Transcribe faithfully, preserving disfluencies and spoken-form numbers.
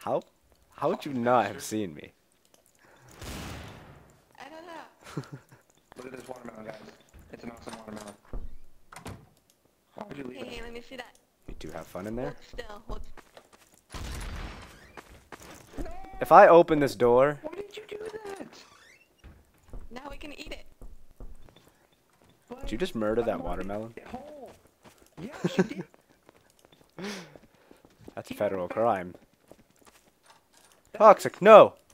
How? How would you not have seen me? I don't know. Look at this watermelon, guys. It's an awesome watermelon. Why would you leave Hey, it? hey, let me see that. You do have fun in there? Hold still. Hold. If I open this door, Why did you do that? Now we can eat it. did you just murder that watermelon? Hole. Yeah, she did. That's a federal crime. Toxic, no!